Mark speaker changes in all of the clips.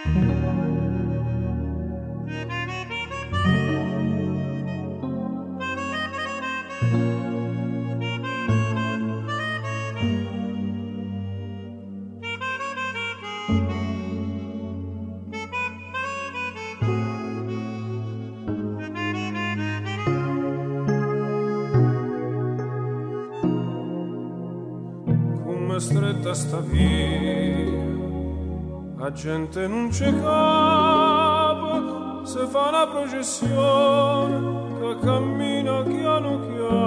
Speaker 1: Stretta sta via, la gente non c'è capo, se fa una processione che cammina piano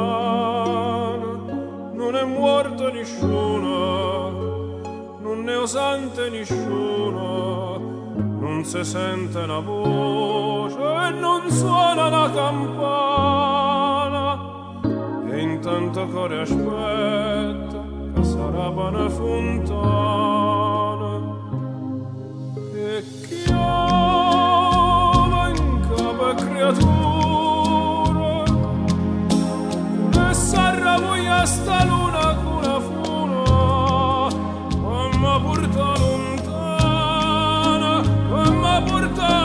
Speaker 1: piano, non è morto nessuno, non è osante nessuno, non si sente una voce e non suona una campana, e intanto cuore aspetta sarà una fontana e chiama in capo creatura e s'arravoglia sta luna con la funa ma porta lontana ma porta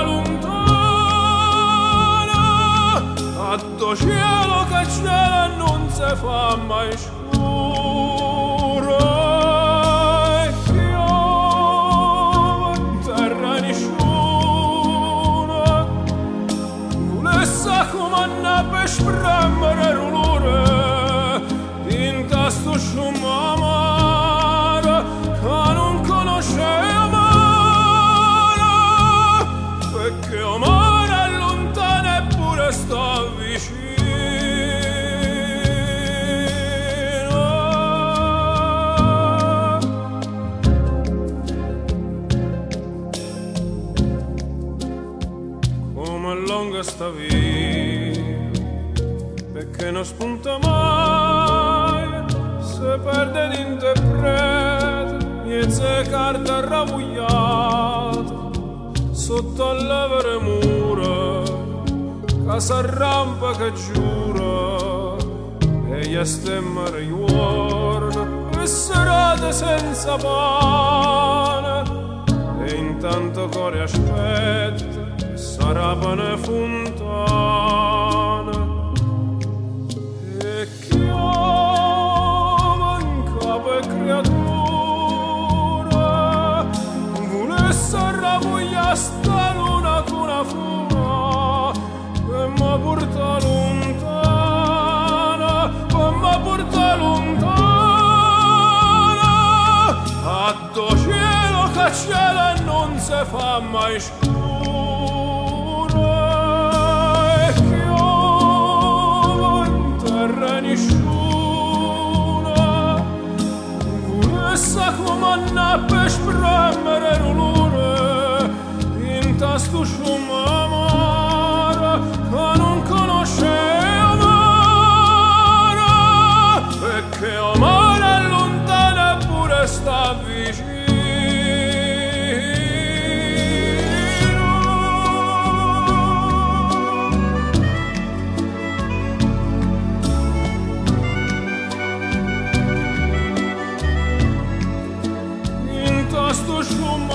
Speaker 1: lontana a do cielo che cielo non si fa mai scuro. Per spremere l'olore in tasto sciumamare che non conosce amare, perché amare è lontano eppure sta vicino. Come lunga sta vita che non spunta mai, se perde l'interprete, niente carta ravogliata, sotto alle vere mura, che s'arrampa che giura, e gli stemmere giorno, e serate senza pane, e intanto cuore aspetta, e sarà pane fontana. Creatura volesse ravoglia sta luna con la funa e mi porta lontana a do cielo che cielo non si fa mai scuro e chiamo in terra nessuno sa comanna per spremere l'olore in tasto sciumamare che non conosce amare, perché amare è lontano eppure sta vicino. Sto sciumando